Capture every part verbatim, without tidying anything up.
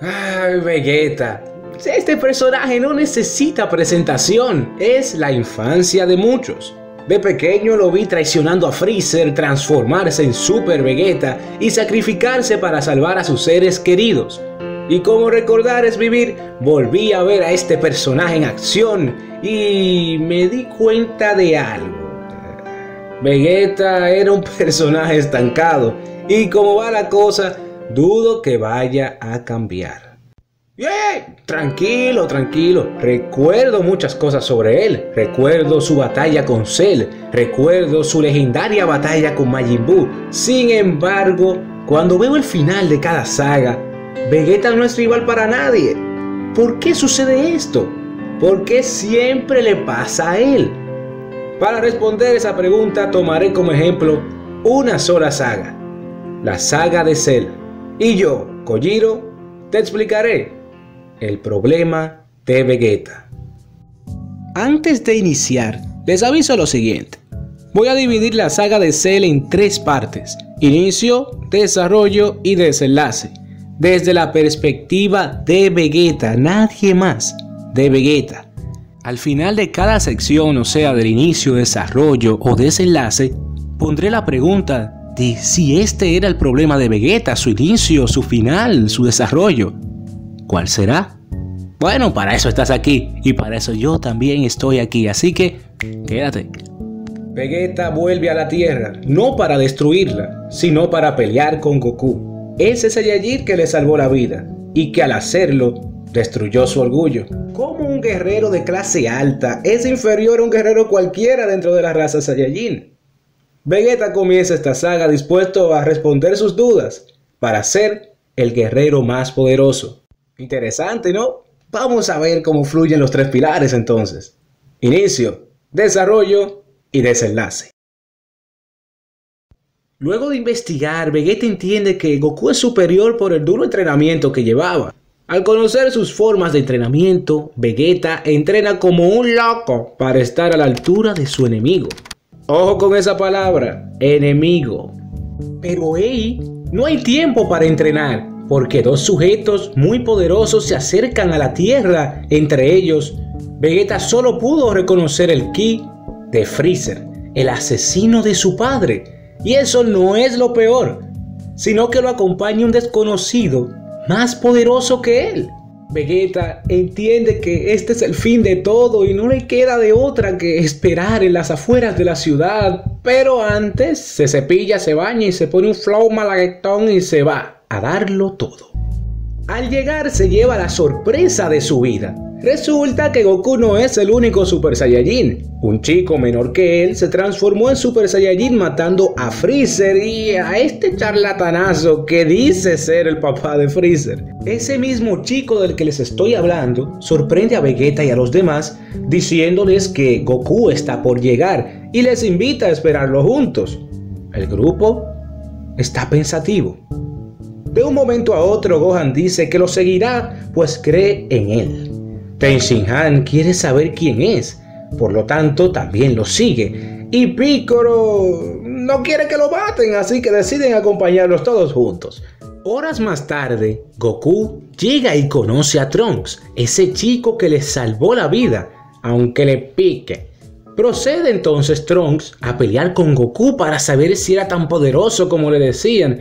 Ay, Vegeta. Este personaje no necesita presentación, es la infancia de muchos. De pequeño lo vi traicionando a Freezer, transformarse en Super Vegeta y sacrificarse para salvar a sus seres queridos. Y como recordar es vivir, volví a ver a este personaje en acción y me di cuenta de algo. Vegeta era un personaje estancado y como va la cosa, dudo que vaya a cambiar. ¡Yey! Tranquilo, tranquilo. Recuerdo muchas cosas sobre él. Recuerdo su batalla con Cell. Recuerdo su legendaria batalla con Majin Buu. Sin embargo, cuando veo el final de cada saga, Vegeta no es rival para nadie. ¿Por qué sucede esto? ¿Por qué siempre le pasa a él? Para responder esa pregunta tomaré como ejemplo una sola saga. La saga de Cell. Y yo, Kojiro, te explicaré el problema de Vegeta. Antes de iniciar, les aviso lo siguiente. Voy a dividir la saga de Cell en tres partes: inicio, desarrollo y desenlace. Desde la perspectiva de Vegeta, nadie más, de Vegeta. Al final de cada sección, o sea, del inicio, desarrollo o desenlace, pondré la pregunta de si este era el problema de Vegeta, su inicio, su final, su desarrollo. ¿Cuál será? Bueno, para eso estás aquí y para eso yo también estoy aquí, así que quédate. Vegeta vuelve a la Tierra, no para destruirla, sino para pelear con Goku. Ese Saiyajin que le salvó la vida y que al hacerlo destruyó su orgullo. ¿Cómo un guerrero de clase alta es inferior a un guerrero cualquiera dentro de la raza Saiyajin? Vegeta comienza esta saga dispuesto a responder sus dudas para ser el guerrero más poderoso. Interesante, ¿no? Vamos a ver cómo fluyen los tres pilares entonces. Inicio, desarrollo y desenlace. Luego de investigar, Vegeta entiende que Goku es superior por el duro entrenamiento que llevaba. Al conocer sus formas de entrenamiento, Vegeta entrena como un loco para estar a la altura de su enemigo. Ojo con esa palabra, enemigo. Pero hey, no hay tiempo para entrenar, porque dos sujetos muy poderosos se acercan a la Tierra. Entre ellos, Vegeta solo pudo reconocer el ki de Freezer, el asesino de su padre. Y eso no es lo peor, sino que lo acompaña un desconocido más poderoso que él. Vegeta entiende que este es el fin de todo y no le queda de otra que esperar en las afueras de la ciudad. Pero antes se cepilla, se baña y se pone un flow malaguetón y se va a darlo todo. Al llegar se lleva la sorpresa de su vida. Resulta que Goku no es el único Super Saiyajin. Un chico menor que él se transformó en Super Saiyajin matando a Freezer y a este charlatanazo que dice ser el papá de Freezer. Ese mismo chico del que les estoy hablando sorprende a Vegeta y a los demás diciéndoles que Goku está por llegar y les invita a esperarlo juntos. El grupo está pensativo. De un momento a otro Gohan dice que lo seguirá pues cree en él. Tenshinhan quiere saber quién es, por lo tanto también lo sigue. Y Piccolo no quiere que lo maten, así que deciden acompañarlos todos juntos. Horas más tarde, Goku llega y conoce a Trunks, ese chico que le salvó la vida, aunque le pique. Procede entonces Trunks a pelear con Goku para saber si era tan poderoso como le decían,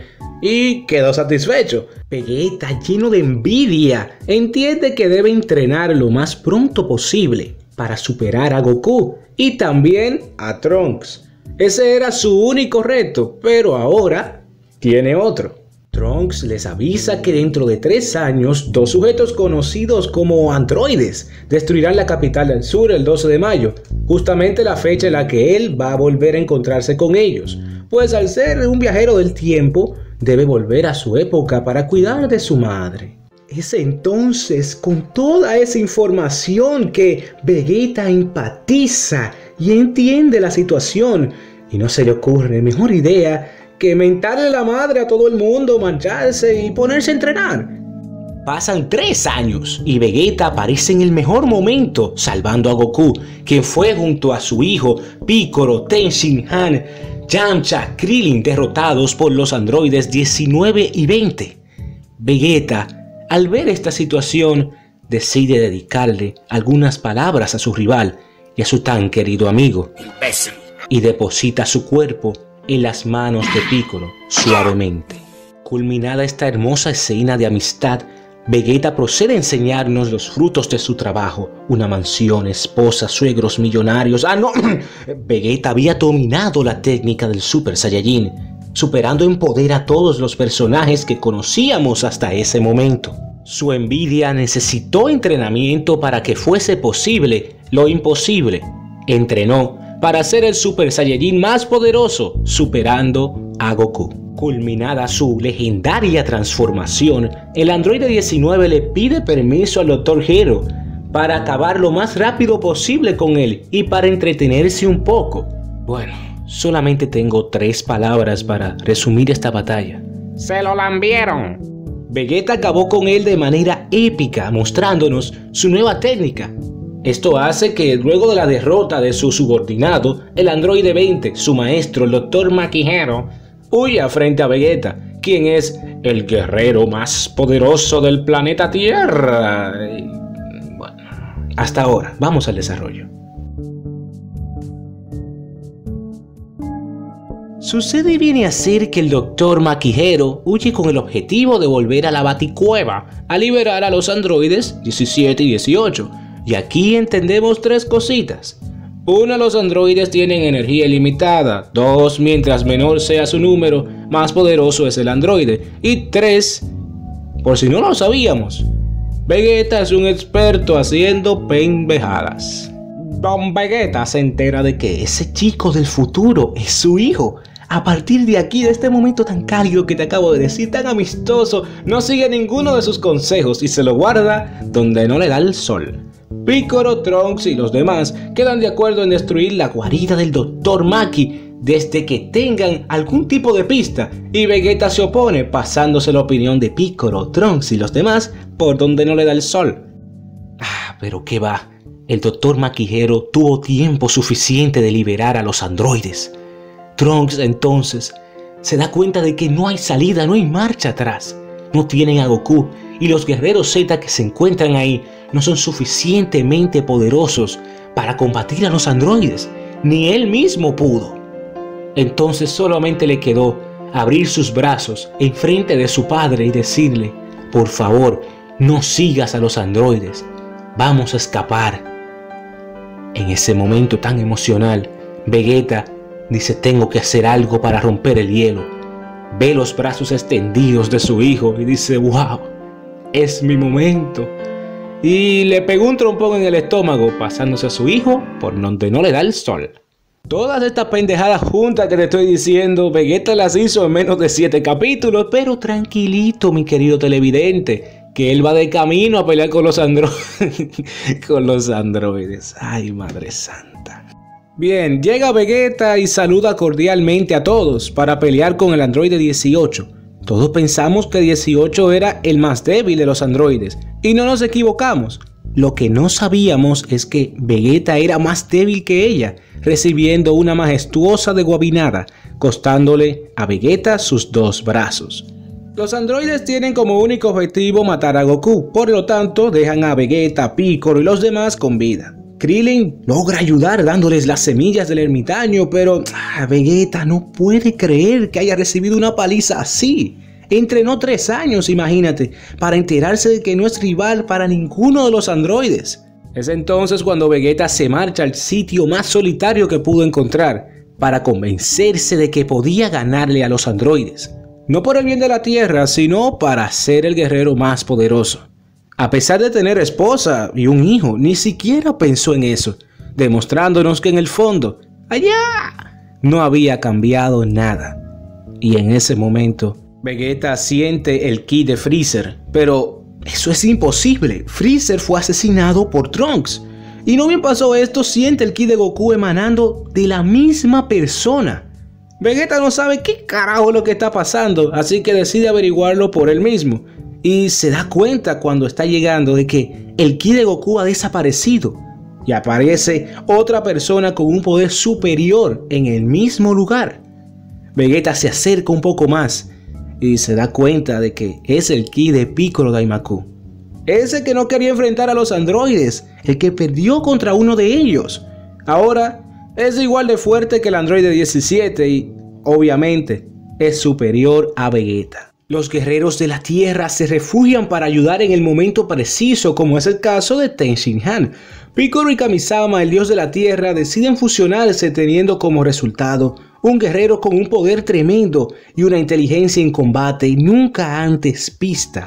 y quedó satisfecho. Vegeta, lleno de envidia, entiende que debe entrenar lo más pronto posible para superar a Goku y también a Trunks. Ese era su único reto, pero ahora tiene otro. Trunks les avisa que dentro de tres años, dos sujetos conocidos como androides destruirán la capital del sur el doce de mayo, justamente la fecha en la que él va a volver a encontrarse con ellos, pues al ser un viajero del tiempo, debe volver a su época para cuidar de su madre. Es entonces con toda esa información que Vegeta empatiza y entiende la situación, y no se le ocurre mejor idea que mentarle la madre a todo el mundo, mancharse y ponerse a entrenar. Pasan tres años y Vegeta aparece en el mejor momento salvando a Goku, quien fue junto a su hijo Piccolo, Tenshinhan, Yamcha, Krillin derrotados por los androides diecinueve y veinte. Vegeta, Al ver esta situación, decide dedicarle algunas palabras a su rival y a su tan querido amigo, Imbécil. y deposita su cuerpo en las manos de Piccolo suavemente. Culminada esta hermosa escena de amistad, Vegeta procede a enseñarnos los frutos de su trabajo: una mansión, esposa, suegros millonarios. ¡Ah, no! Vegeta había dominado la técnica del Super Saiyajin, superando en poder a todos los personajes que conocíamos hasta ese momento. Su envidia necesitó entrenamiento para que fuese posible lo imposible. Entrenó para ser el Super Saiyajin más poderoso, superando a Goku. Culminada su legendaria transformación, el androide diecinueve le pide permiso al doctor Gero para acabar lo más rápido posible con él y para entretenerse un poco. Bueno, solamente tengo tres palabras para resumir esta batalla. Se lo lambieron. Vegeta acabó con él de manera épica, mostrándonos su nueva técnica. Esto hace que luego de la derrota de su subordinado, el androide veinte, su maestro, el doctor Makihiro, huya frente a Vegeta, quien es el guerrero más poderoso del planeta Tierra. Y, bueno, hasta ahora, vamos al desarrollo. Sucede y viene a ser que el doctor Makihiro huye con el objetivo de volver a la Baticueva a liberar a los androides diecisiete y dieciocho. Y aquí entendemos tres cositas. Uno, los androides tienen energía ilimitada. Dos, mientras menor sea su número, más poderoso es el androide. Y tres, por si no lo sabíamos, Vegeta es un experto haciendo pendejadas. Don Vegeta se entera de que ese chico del futuro es su hijo. A partir de aquí, de este momento tan cálido que te acabo de decir, tan amistoso, no sigue ninguno de sus consejos y se lo guarda donde no le da el sol. Piccolo, Trunks y los demás quedan de acuerdo en destruir la guarida del doctor Maki desde que tengan algún tipo de pista, y Vegeta se opone, pasándose la opinión de Piccolo, Trunks y los demás por donde no le da el sol. Ah, pero qué va, el doctor Makihiro tuvo tiempo suficiente de liberar a los androides. Trunks entonces se da cuenta de que no hay salida, no hay marcha atrás. No tienen a Goku, y los guerreros Z que se encuentran ahí no son suficientemente poderosos para combatir a los androides, ni él mismo pudo. Entonces solamente le quedó abrir sus brazos en frente de su padre y decirle: por favor, no sigas a los androides, vamos a escapar. En ese momento tan emocional, Vegeta dice: tengo que hacer algo para romper el hielo. Ve los brazos extendidos de su hijo y dice: wow, es mi momento. Y le pegó un trompón en el estómago, pasándose a su hijo por donde no le da el sol. Todas estas pendejadas juntas que te estoy diciendo, Vegeta las hizo en menos de siete capítulos, pero tranquilito, mi querido televidente, que él va de camino a pelear con los androides. con los androides. Ay, madre santa. Bien, llega Vegeta y saluda cordialmente a todos para pelear con el androide dieciocho. Todos pensamos que dieciocho era el más débil de los androides, y no nos equivocamos. Lo que no sabíamos es que Vegeta era más débil que ella, recibiendo una majestuosa deguabinada, costándole a Vegeta sus dos brazos. Los androides tienen como único objetivo matar a Goku, por lo tanto dejan a Vegeta, Piccolo y los demás con vida. Krillin logra ayudar dándoles las semillas del ermitaño, pero ah, Vegeta no puede creer que haya recibido una paliza así. Entrenó tres años, imagínate, para enterarse de que no es rival para ninguno de los androides. Es entonces cuando Vegeta se marcha al sitio más solitario que pudo encontrar, para convencerse de que podía ganarle a los androides. No por el bien de la Tierra, sino para ser el guerrero más poderoso. A pesar de tener esposa y un hijo, ni siquiera pensó en eso, demostrándonos que en el fondo, allá, no había cambiado nada. Y en ese momento, Vegeta siente el ki de Freezer, pero eso es imposible. Freezer fue asesinado por Trunks. Y no bien pasó esto, siente el ki de Goku emanando de la misma persona. Vegeta no sabe qué carajo es lo que está pasando, así que decide averiguarlo por él mismo. Y se da cuenta cuando está llegando de que el ki de Goku ha desaparecido. Y aparece otra persona con un poder superior en el mismo lugar. Vegeta se acerca un poco más y se da cuenta de que es el ki de Piccolo Daimaku. Ese que no quería enfrentar a los androides, el que perdió contra uno de ellos. Ahora es igual de fuerte que el androide diecisiete y, obviamente, es superior a Vegeta. Los guerreros de la Tierra se refugian para ayudar en el momento preciso, como es el caso de Ten Shin Han. Piccolo y Kamisama, el dios de la Tierra, deciden fusionarse teniendo como resultado un guerrero con un poder tremendo y una inteligencia en combate nunca antes vista.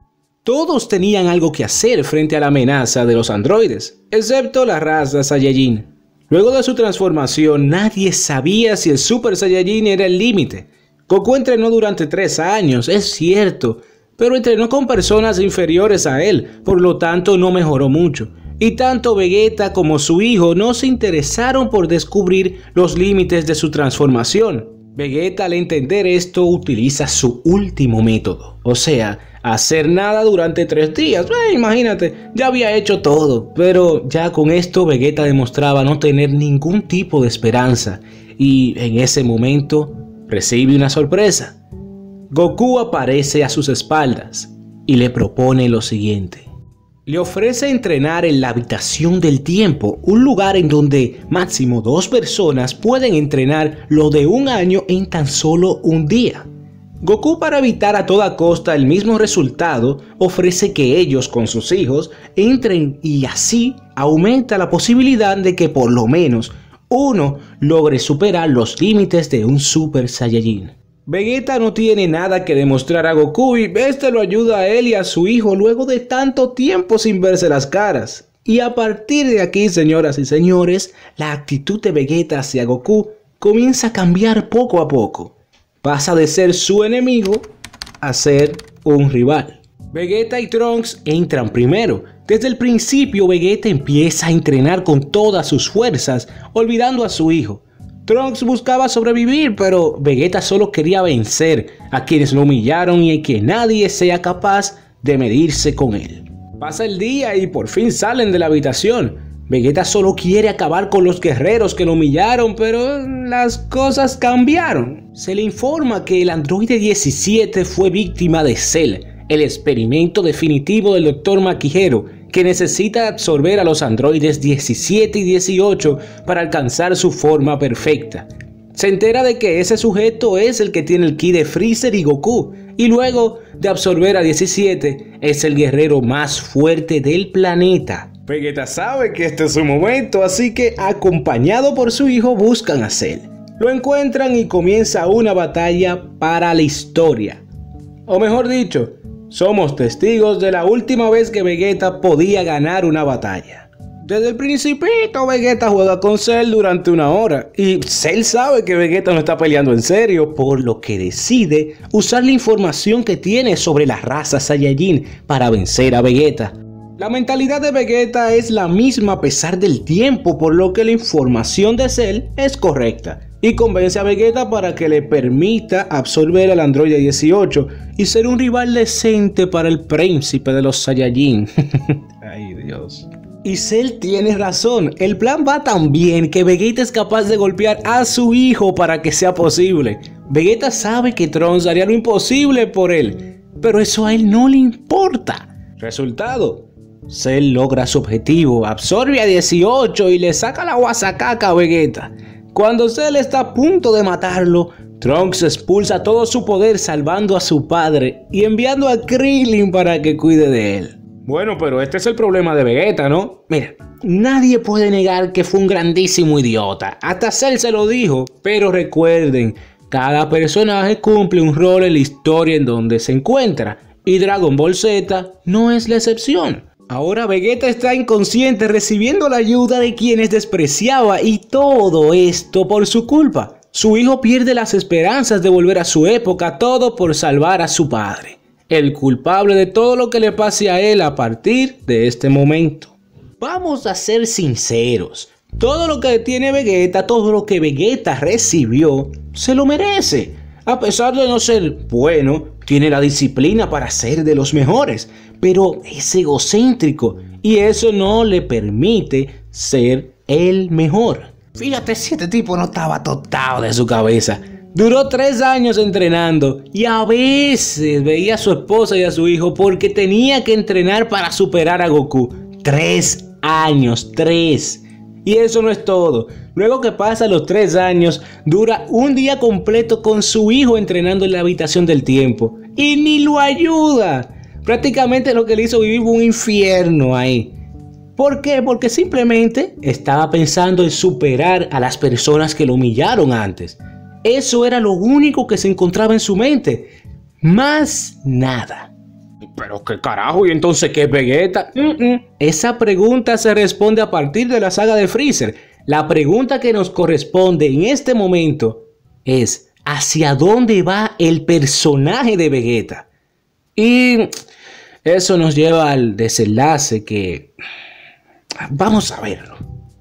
Todos tenían algo que hacer frente a la amenaza de los androides, excepto la raza Saiyajin. Luego de su transformación, nadie sabía si el Super Saiyajin era el límite. Goku entrenó durante tres años, es cierto, pero entrenó con personas inferiores a él, por lo tanto no mejoró mucho. Y tanto Vegeta como su hijo no se interesaron por descubrir los límites de su transformación. Vegeta, al entender esto, utiliza su último método, o sea, hacer nada durante tres días. Eh, imagínate, ya había hecho todo, pero ya con esto Vegeta demostraba no tener ningún tipo de esperanza, y en ese momento recibe una sorpresa. Goku aparece a sus espaldas y le propone lo siguiente. Le ofrece entrenar en la habitación del tiempo, un lugar en donde máximo dos personas pueden entrenar lo de un año en tan solo un día. Goku, para evitar a toda costa el mismo resultado, ofrece que ellos con sus hijos entren y así aumenta la posibilidad de que por lo menos uno logre superar los límites de un Super Saiyajin. Vegeta no tiene nada que demostrar a Goku y este lo ayuda a él y a su hijo luego de tanto tiempo sin verse las caras. Y a partir de aquí, señoras y señores, la actitud de Vegeta hacia Goku comienza a cambiar poco a poco. Pasa de ser su enemigo a ser un rival. Vegeta y Trunks entran primero. Desde el principio Vegeta empieza a entrenar con todas sus fuerzas, olvidando a su hijo. Trunks buscaba sobrevivir, pero Vegeta solo quería vencer a quienes lo humillaron y que nadie sea capaz de medirse con él. Pasa el día y por fin salen de la habitación. Vegeta solo quiere acabar con los guerreros que lo humillaron, pero las cosas cambiaron. Se le informa que el androide diecisiete fue víctima de Cell, el experimento definitivo del doctor Makihiro, que necesita absorber a los androides diecisiete y dieciocho para alcanzar su forma perfecta. Se entera de que ese sujeto es el que tiene el ki de Freezer y Goku, y luego de absorber a diecisiete, es el guerrero más fuerte del planeta. Vegeta sabe que este es su momento, así que acompañado por su hijo buscan a Cell. Lo encuentran y comienza una batalla para la historia. O mejor dicho, somos testigos de la última vez que Vegeta podía ganar una batalla. Desde el principito Vegeta juega con Cell durante una hora y Cell sabe que Vegeta no está peleando en serio, por lo que decide usar la información que tiene sobre la raza Saiyajin para vencer a Vegeta. La mentalidad de Vegeta es la misma a pesar del tiempo, por lo que la información de Cell es correcta y convence a Vegeta para que le permita absorber al androide dieciocho y ser un rival decente para el príncipe de los Saiyajin. Ay, Dios. Y Cell tiene razón, el plan va tan bien que Vegeta es capaz de golpear a su hijo para que sea posible. Vegeta sabe que Trunks haría lo imposible por él, pero eso a él no le importa. Resultado, Cell logra su objetivo, absorbe a dieciocho y le saca la guasacaca a Vegeta. Cuando Cell está a punto de matarlo, Trunks expulsa todo su poder salvando a su padre y enviando a Krillin para que cuide de él. Bueno, pero este es el problema de Vegeta, ¿no? Mira, nadie puede negar que fue un grandísimo idiota. Hasta Cell se lo dijo. Pero recuerden, cada personaje cumple un rol en la historia en donde se encuentra. Y Dragon Ball Z no es la excepción. Ahora Vegeta está inconsciente recibiendo la ayuda de quienes despreciaba y todo esto por su culpa. Su hijo pierde las esperanzas de volver a su época, todo por salvar a su padre. El culpable de todo lo que le pase a él a partir de este momento. Vamos a ser sinceros. Todo lo que tiene Vegeta, todo lo que Vegeta recibió, se lo merece. A pesar de no ser bueno, tiene la disciplina para ser de los mejores, pero es egocéntrico y eso no le permite ser el mejor. Fíjate si este tipo no estaba tostado de su cabeza. Duró tres años entrenando y a veces veía a su esposa y a su hijo porque tenía que entrenar para superar a Goku. Tres años, tres. Y eso no es todo. Luego que pasa los tres años, dura un día completo con su hijo entrenando en la habitación del tiempo. Y ni lo ayuda. Prácticamente lo que le hizo vivir un infierno ahí. ¿Por qué? Porque simplemente estaba pensando en superar a las personas que lo humillaron antes. Eso era lo único que se encontraba en su mente. Más nada. ¿Pero qué carajo? ¿Y entonces qué es Vegeta? Mm-mm. Esa pregunta se responde a partir de la saga de Freezer. La pregunta que nos corresponde en este momento es ¿hacia dónde va el personaje de Vegeta? Y eso nos lleva al desenlace que... vamos a verlo.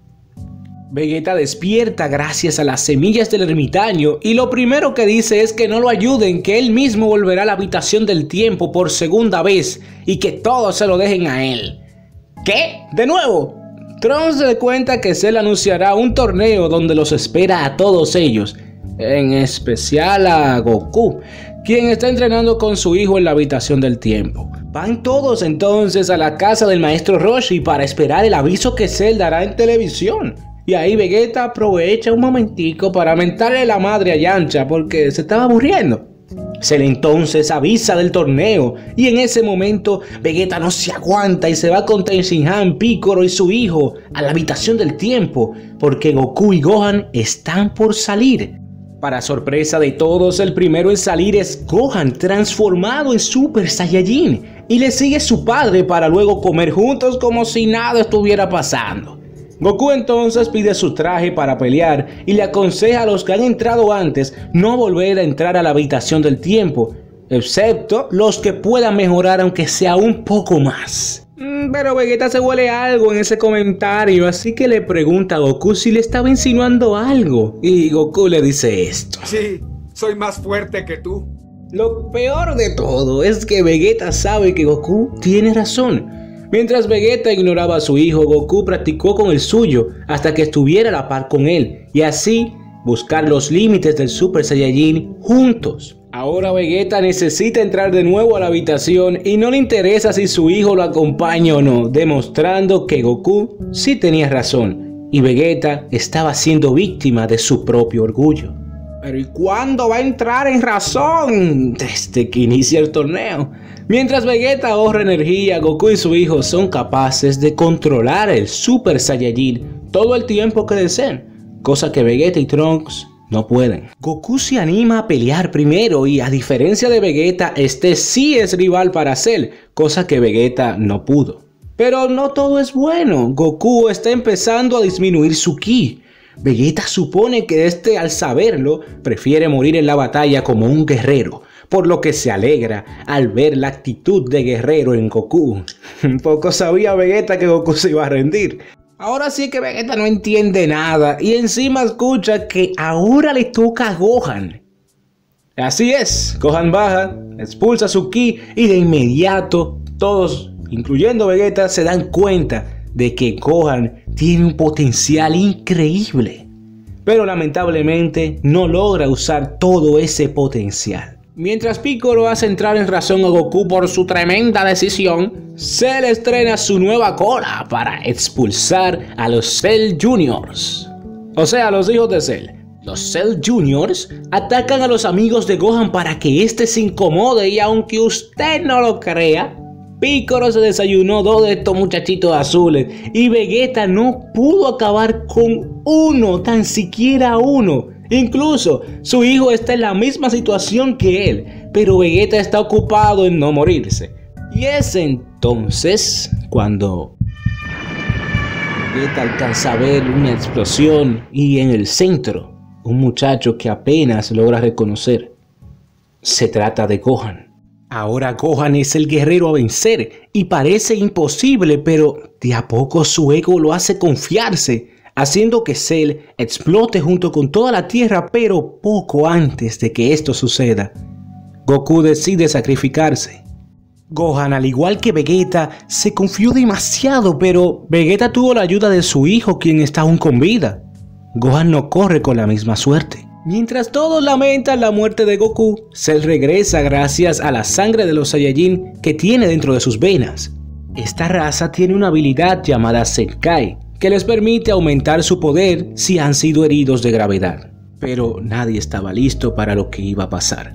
Vegeta despierta gracias a las semillas del ermitaño y lo primero que dice es que no lo ayuden, que él mismo volverá a la habitación del tiempo por segunda vez y que todos se lo dejen a él. ¿Qué? ¿De nuevo? Trunks se da cuenta que Cell anunciará un torneo donde los espera a todos ellos, en especial a Goku, quien está entrenando con su hijo en la habitación del tiempo. Van todos entonces a la casa del maestro Roshi para esperar el aviso que Cell dará en televisión. Y ahí Vegeta aprovecha un momentico para mentarle la madre a Yamcha porque se estaba aburriendo. Cell entonces avisa del torneo y en ese momento Vegeta no se aguanta y se va con Tenshinhan, Piccolo y su hijo a la habitación del tiempo porque Goku y Gohan están por salir. Para sorpresa de todos, el primero en salir es Gohan transformado en Super Saiyajin y le sigue su padre para luego comer juntos como si nada estuviera pasando. Goku entonces pide su traje para pelear y le aconseja a los que han entrado antes no volver a entrar a la habitación del tiempo, excepto los que puedan mejorar aunque sea un poco más. Mm, pero Vegeta se huele algo en ese comentario, así que le pregunta a Goku si le estaba insinuando algo y Goku le dice esto. Sí, soy más fuerte que tú. Lo peor de todo es que Vegeta sabe que Goku tiene razón. Mientras Vegeta ignoraba a su hijo, Goku practicó con el suyo hasta que estuviera a la par con él y así buscar los límites del Super Saiyajin juntos. Ahora Vegeta necesita entrar de nuevo a la habitación y no le interesa si su hijo lo acompaña o no, demostrando que Goku sí tenía razón y Vegeta estaba siendo víctima de su propio orgullo. Pero ¿y cuándo va a entrar en razón? Desde que inicia el torneo. Mientras Vegeta ahorra energía, Goku y su hijo son capaces de controlar el Super Saiyajin todo el tiempo que deseen, cosa que Vegeta y Trunks no pueden. Goku se anima a pelear primero y a diferencia de Vegeta, este sí es rival para Cell, cosa que Vegeta no pudo. Pero no todo es bueno, Goku está empezando a disminuir su ki. Vegeta supone que este, al saberlo, prefiere morir en la batalla como un guerrero, por lo que se alegra al ver la actitud de guerrero en Goku. Poco sabía Vegeta que Goku se iba a rendir. Ahora sí que Vegeta no entiende nada y encima escucha que ahora le toca a Gohan. Así es, Gohan baja, expulsa su ki y de inmediato todos, incluyendo Vegeta, se dan cuenta de que Gohan tiene un potencial increíble, pero lamentablemente no logra usar todo ese potencial. Mientras Piccolo hace entrar en razón a Goku por su tremenda decisión, Cell estrena su nueva cola para expulsar a los Cell Juniors, o sea, a los hijos de Cell. Los Cell Juniors atacan a los amigos de Gohan para que éste se incomode y aunque usted no lo crea, Piccolo se desayunó dos de estos muchachitos azules y Vegeta no pudo acabar con uno, tan siquiera uno. Incluso su hijo está en la misma situación que él, pero Vegeta está ocupado en no morirse. Y es entonces cuando Vegeta alcanza a ver una explosión y en el centro un muchacho que apenas logra reconocer. Se trata de Gohan. Ahora Gohan es el guerrero a vencer y parece imposible, pero de a poco su ego lo hace confiarse, haciendo que Cell explote junto con toda la Tierra, pero poco antes de que esto suceda, Goku decide sacrificarse. Gohan, al igual que Vegeta, se confió demasiado, pero Vegeta tuvo la ayuda de su hijo, quien está aún con vida. Gohan no corre con la misma suerte. Mientras todos lamentan la muerte de Goku, Cell regresa gracias a la sangre de los Saiyajin que tiene dentro de sus venas. Esta raza tiene una habilidad llamada Zenkai, que les permite aumentar su poder si han sido heridos de gravedad. Pero nadie estaba listo para lo que iba a pasar.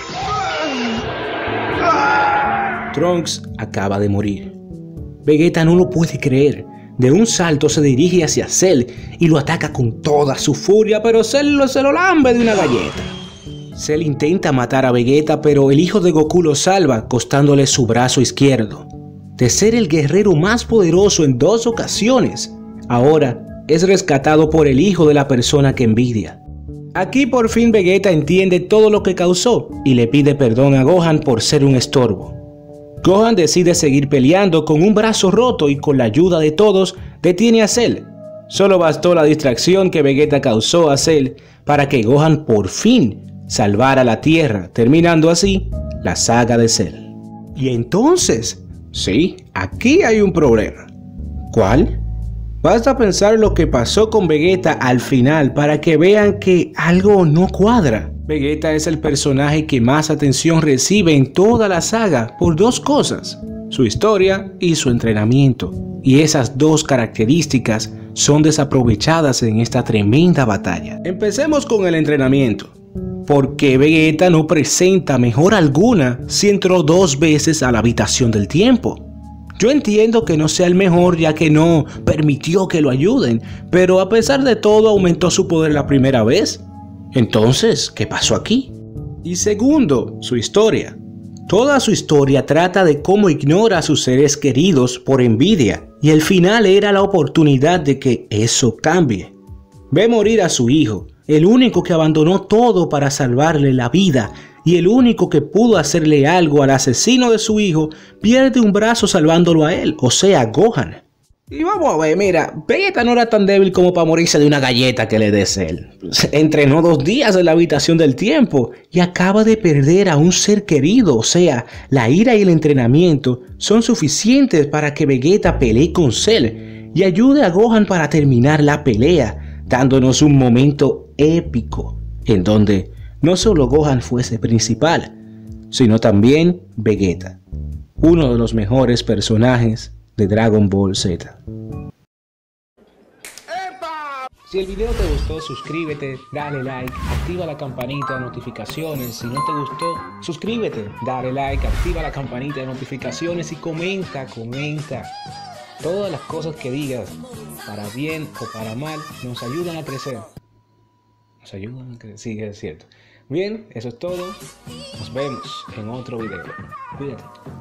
Trunks acaba de morir. Vegeta no lo puede creer. De un salto se dirige hacia Cell y lo ataca con toda su furia, pero Cell se lo lambe de una galleta. Cell intenta matar a Vegeta, pero el hijo de Goku lo salva, costándole su brazo izquierdo. De ser el guerrero más poderoso en dos ocasiones, ahora es rescatado por el hijo de la persona que envidia. Aquí por fin Vegeta entiende todo lo que causó y le pide perdón a Gohan por ser un estorbo. Gohan decide seguir peleando con un brazo roto y con la ayuda de todos detiene a Cell. Solo bastó la distracción que Vegeta causó a Cell para que Gohan por fin salvara la Tierra, terminando así la saga de Cell. Y entonces, sí, aquí hay un problema. ¿Cuál? Basta pensar lo que pasó con Vegeta al final para que vean que algo no cuadra. Vegeta es el personaje que más atención recibe en toda la saga por dos cosas, su historia y su entrenamiento. Y esas dos características son desaprovechadas en esta tremenda batalla. Empecemos con el entrenamiento. ¿Por qué Vegeta no presenta mejora alguna si entró dos veces a la habitación del tiempo? Yo entiendo que no sea el mejor ya que no permitió que lo ayuden, pero a pesar de todo aumentó su poder la primera vez. Entonces, ¿qué pasó aquí? Y segundo, su historia. Toda su historia trata de cómo ignora a sus seres queridos por envidia, y el final era la oportunidad de que eso cambie. Ve morir a su hijo, el único que abandonó todo para salvarle la vida, y el único que pudo hacerle algo al asesino de su hijo, pierde un brazo salvándolo a él, o sea, Gohan. Y vamos a ver, mira, Vegeta no era tan débil como para morirse de una galleta que le des él. Entrenó dos días en la habitación del tiempo y acaba de perder a un ser querido, o sea, la ira y el entrenamiento son suficientes para que Vegeta pelee con Cell y ayude a Gohan para terminar la pelea, dándonos un momento épico, en donde no solo Gohan fuese principal, sino también Vegeta, uno de los mejores personajes de Dragon Ball Z. Si el video te gustó, suscríbete, dale like, activa la campanita de notificaciones. Si no te gustó, suscríbete, dale like, activa la campanita de notificaciones y comenta, comenta. Todas las cosas que digas, para bien o para mal, nos ayudan a crecer. Nos ayudan a crecer, sí, es cierto. Bien, eso es todo. Nos vemos en otro video. Cuídate.